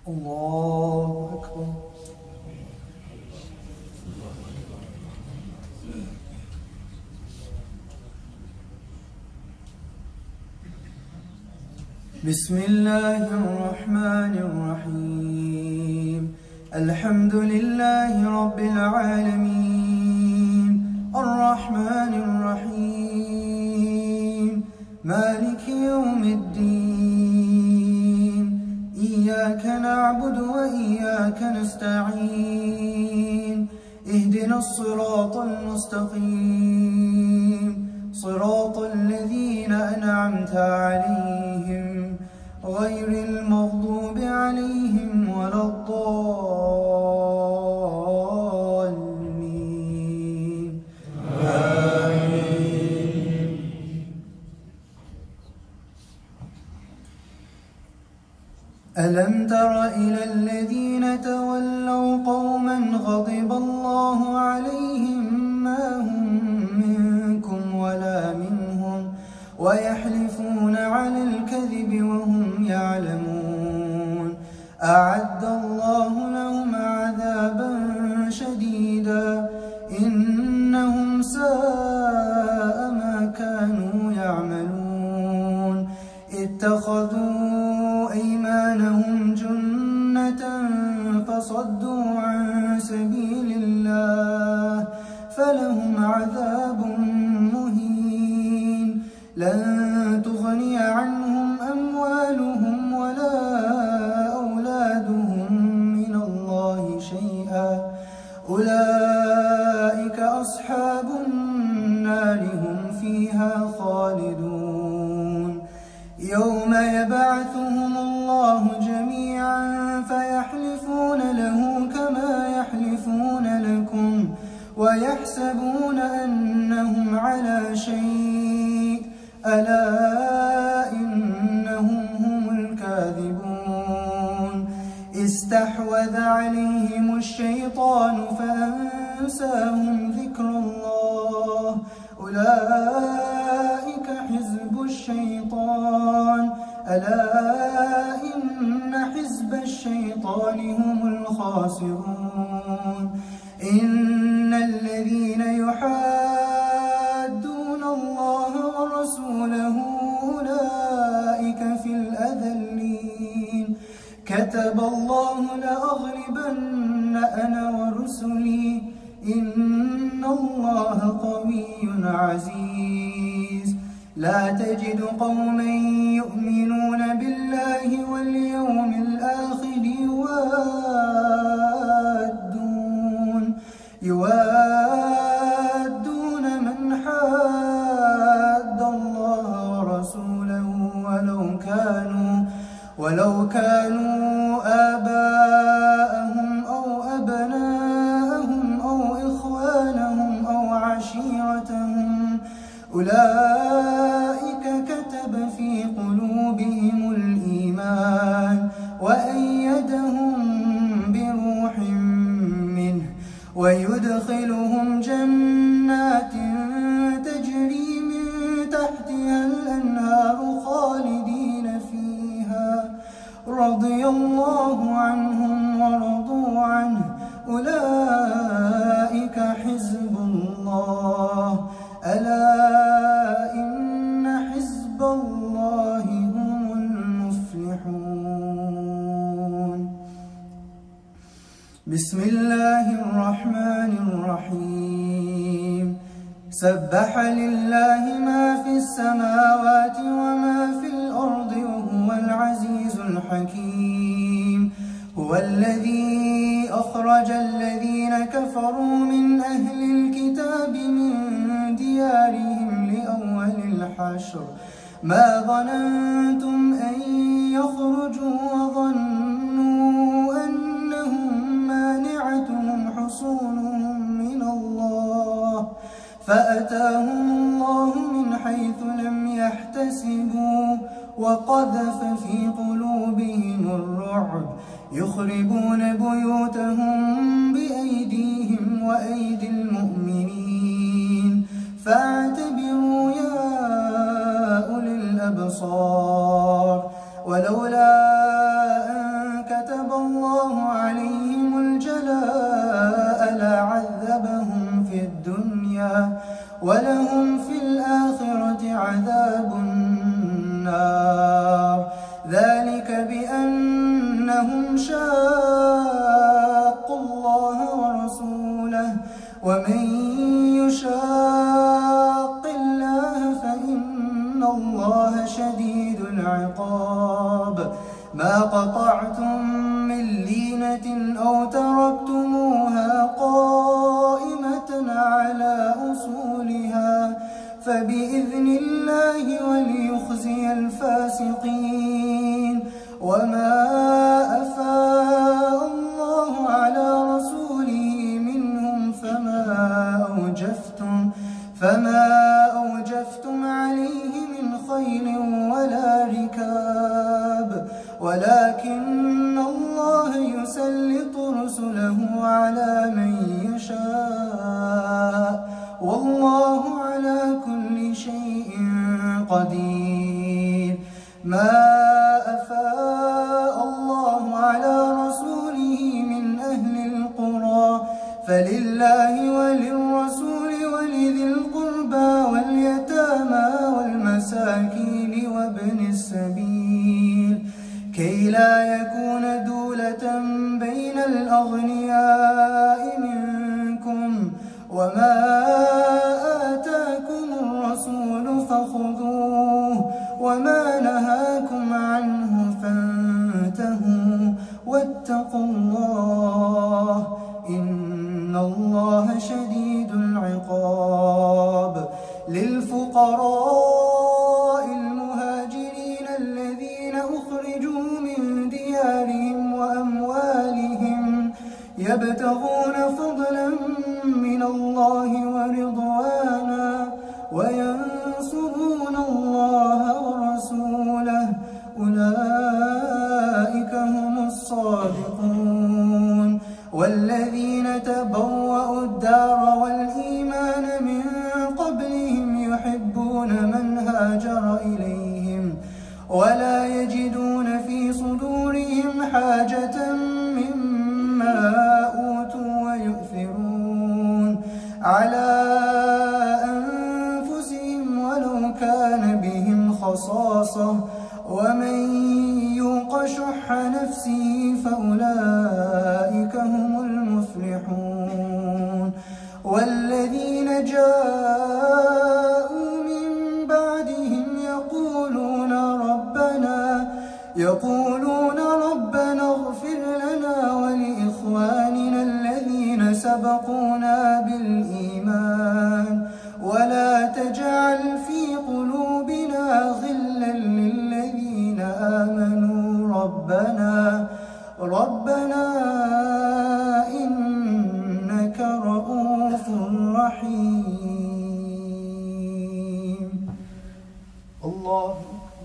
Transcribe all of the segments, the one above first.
الله أكبر. بسم الله الرحمن الرحيم. الحمد لله رب العالمين الرحمن الرحيم مالك يوم الدين. إياك نعبد وإياك نستعين. اهدنا الصراط المستقيم صراط الذين أنعمت عليهم غير المغضوب عليهم ولا الضالين. آمين. ألم تر إلى الذين تولوا قوما غضب الله عليهم ما هم منكم ولا منهم ويحلفون على الكذب وهم يعلمون. أعد الله لهم عذابا شديدا إنهم ساء ما كانوا يعملون. اتخذوا أيمانهم جنة فصدوا عن سبيل الله فلهم عذاب مهين. لن تغني عنهم أموالهم ولا أولادهم من الله شيئا أولئك أصحاب النار هم فيها خالدون. يوم يبعثهم الله جميعا فيحلفون له كما يحلفون لكم ويحسبون أنهم على شيء ألا إنهم هم الكاذبون. استحوذ عليهم الشيطان فأنساهم ذكر الله أولئك حزب الشيطان ألا إن حزب الشيطان هم الخاسرون. إن الذين يحادون الله ورسوله أولئك في الأذلين. كتب الله لأغلبن أنا ورسلي إن الله قوي عزيز. لا تجد قوما يؤمنون بالله واليوم الآخر يوادون من حاد الله ورسوله ولو كانوا آباءهم أو أبناءهم أو إخوانهم أو عشيرتهم أولئك كتب في قلوبهم الإيمان وأيدهم بروح منه ويدخلهم جنات تجري من تحتها الأنهار خالدين فيها رضي الله عنهم ورضوا عنه أولئك حزب الله ألا إن حزب الله هم المفلحون. بسم الله الرحمن الرحيم. سبح لله ما في السماوات وما في الأرض وهو العزيز الحكيم. هو الذي أخرج الذين كفروا من أهل الكتاب من ديارهم لأول الحشر ما ظننتم أن يخرجوا وظنوا أنهم مانعتهم حصونهم من الله فأتاهم الله من حيث لم يحتسبوا وقذف في قلوبهم الرعب يخربون بيوتهم بأيديهم وأيدي المؤمنين فاعتبروا يا أولي الأبصار ولولا أن كتب ولهم في الآخرة عذاب النار. ذلك بأنهم شاقوا الله ورسوله، ومن يشاق الله فإن الله شديد العقاب. ما قطعتم من لينة أو تركتموها قائمة على أصولها فبإذن الله وليخزي الفاسقين. وما أفاء الله على رسوله منهم فما أوجفتم عليه من خيل ولا ركاب، ولكن الله يسلط رسله على من يشاء، والله على كل شيء قدير. ما أفاء الله على رسوله من أهل القرى فلله وللرسول ولذي القربى واليتامى والمساكين وابن السبيل كي لا يكون دولة بين الأغنياء منكم. وما آتاكم الرسول فخذوه وما نهاكم عنه فانتهوا واتقوا الله إن الله شديد العقاب. للفقراء المهاجرين الذين أخرجوا من ديارهم وأموالهم يبتغون فضلا من الله ورضوانا وينصرون الله ورسوله أولئك هم الصادقون. والذين تبوأوا الدار والإيمان من قبلهم يحبون من هاجر إليهم ولا يجدون في صدورهم حاجة مما أوتوا ويؤثرون على أنفسهم ولو كان بهم خصاصة ومن يوق شح نفسه فأولئك هم المفلحون. والذين جاءوا من بعدهم يقولون ربنا اغفر لنا ولإخواننا الذين سبقونا بالإيمان ولا تجعل في قلوبنا غلا للذين آمنوا ربنا إنك رؤوف رحيم. الله.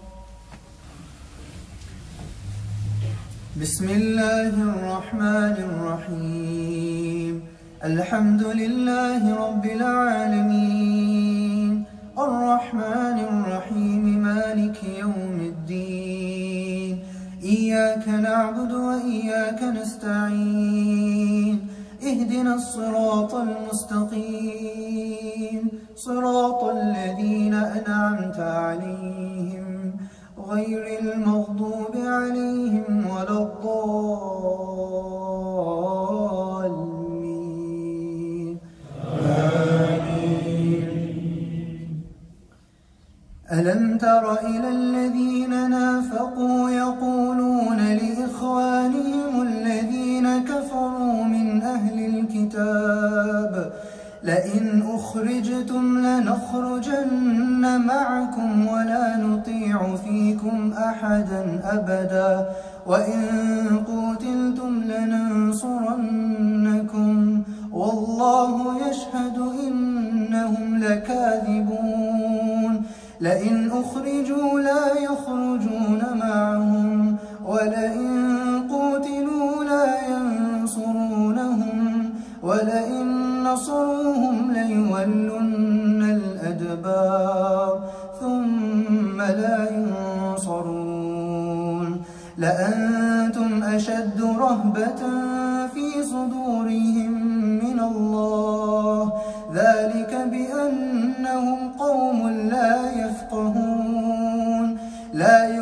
بسم الله الرحمن الرحيم. الحمد لله رب العالمين الرحمن الرحيم مالك يوم الدين. إياك نعبد وإياك نستعين. اهدنا الصراط المستقيم صراط الذين أنعمت عليهم غير المغضوب عليهم ولا الضالين. آمين. ألم تر إلى الذين نافقوا يقولون لإخوانهم الذين كفروا من أهل الكتاب لئن أخرجتم لنخرجن معكم ولا نطيع فيكم أحدا أبدا وإن قتلتم لننصرنكم والله يشهد إنهم لكاذبون. لئن أخرجوا لا يخرجون معهم ولئن قتلوا لا ينصرونهم ولئن نصروهم ليولن الأدبار ثم لا ينصرون. لأنتم أشد رهبة في صدورهم من الله ذلك بأن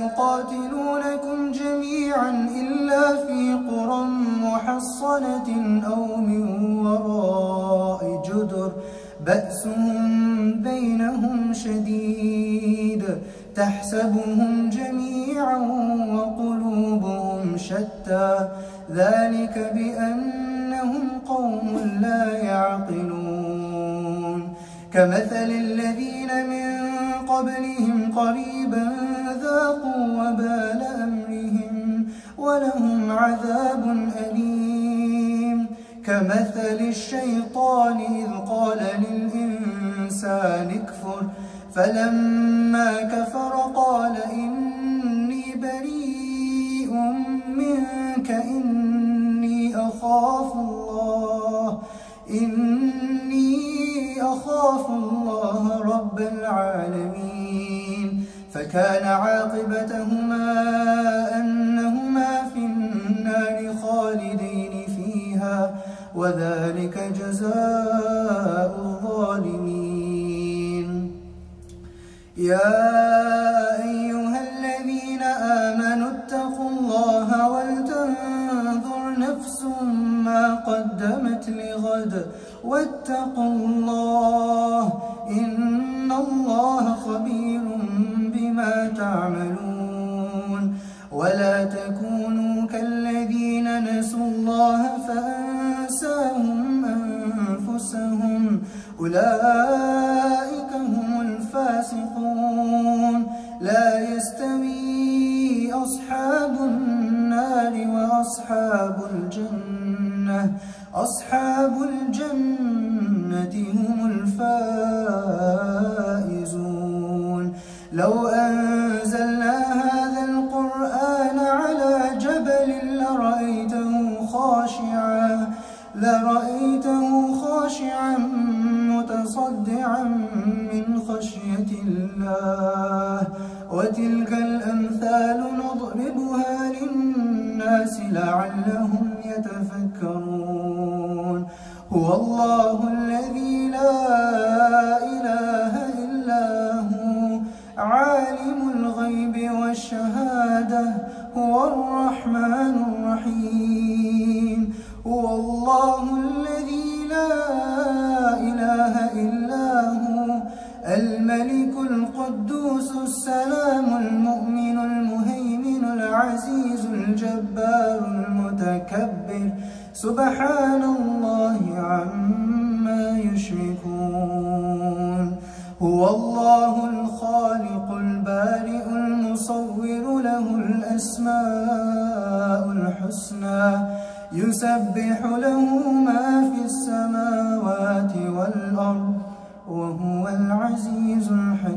يقاتلونكم جميعا إلا في قرى محصنة أو من وراء جدر بأسهم بينهم شديد تحسبهم جميعا وقلوبهم شتى ذلك بأنهم قوم لا يعقلون كمثل الذين من قبلهم قريبا ذاقوا وبال أمرهم ولهم عذاب أليم كمثل الشيطان إذ قال للإنسان اكفر فلما كفر قال إني بريء منك إني أخاف الله رب العالمين فكان عاقبتهما أنهما في النار خالدين فيها وذلك جزاء الظالمين يا أيها الذين آمنوا اتقوا الله ولتنظر نفس ما قدمت لغد واتقوا الله إن الله خبير بما تعملون ولا تكونوا كالذين نسوا الله فأنساهم أنفسهم أولئك هم الفاسقون لا يستوي أصحاب النار وأصحاب الجنة هم الفائزون لو أنزلنا هذا القرآن على جبل لرأيته خاشعا متصدعا من خشية الله وتلك الأمثال نضربها للناس لعلهم يتفكرون هو الله الذي لا إله إلا هو عالم الغيب والشهادة هو الرحمن الرحيم هو الله الذي لا إله إلا هو الملك القدوس السلام المؤمن المهيمن العزيز الجبار المتكبر سبحان الله عما يشركون هو الله الخالق البارئ المصور له الأسماء الحسنى يسبح له ما في السماوات والأرض وهو العزيز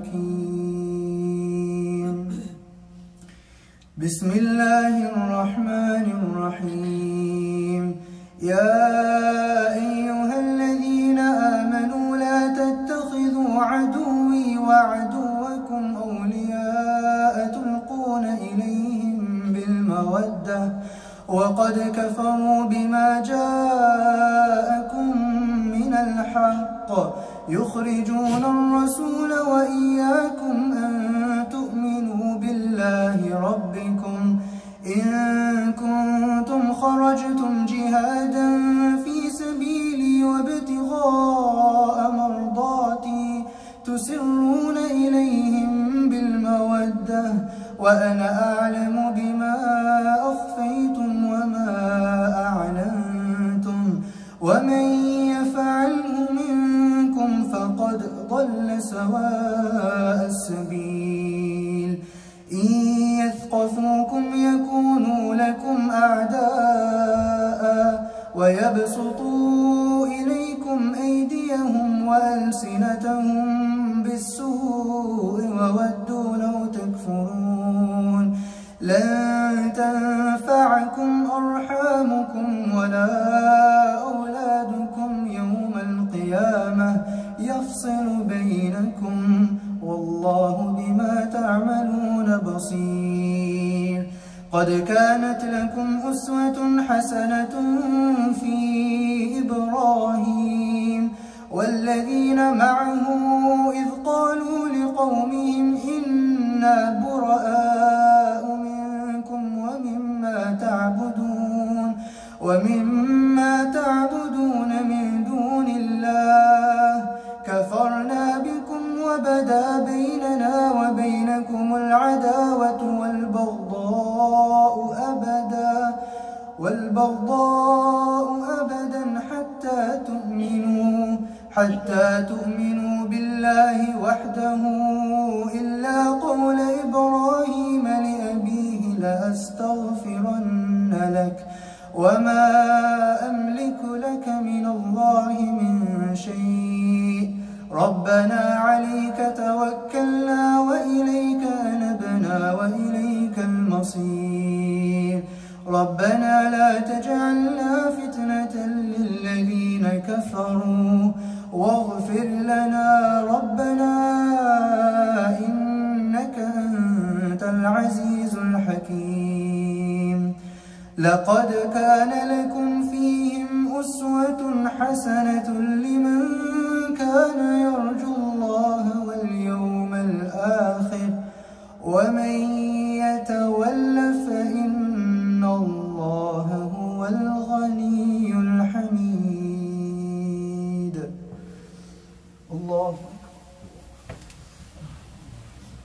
الحكيم بسم الله الرحمن الرحيم يا أيها الذين آمنوا لا تتخذوا عدوي وعدوكم أولياء تلقون إليهم بالمودة وقد كفروا بما جاءكم من الحق يخرجون الرسول وإياكم أن تؤمنوا بالله ربكم إن كنتم خرجتم جهادا في سبيلي وابتغاء مرضاتي تسرون إليهم بالمودة وأنا أعلم بما أخفيتم وما أعلنتم ومن يفعله منكم فقد ضل سواء السبيل إن يثقفوكم يكونوا لكم أعداء ويبسطوا إليكم أيديهم وألسنتهم بالسوء وودوا لو تكفرون لن تنفعكم أرحامكم ولا أولادكم يوم القيامة يفصل بينكم والله بما تعملون بصير قد كانت لكم أسوة حسنة في إبراهيم والذين معه إذ قالوا لقومهم إنا براء ومما تعبدون من دون الله كفرنا بكم وبدا بيننا وبينكم العداوة والبغضاء أبدا حتى تؤمنوا بالله وحده إلا قول إبراهيم لأبيه لأستغفرن لك وما أملك لك من الله من شيء ربنا عليك توكلنا وإليك أنبنا وإليك المصير ربنا لا تجعلنا فتنة للذين كفروا واغفر لنا ربنا إنك أنت العزيز الحكيم لقد كان لكم فيهم أسوة حسنة لمن كان يرجو الله واليوم الآخر ومن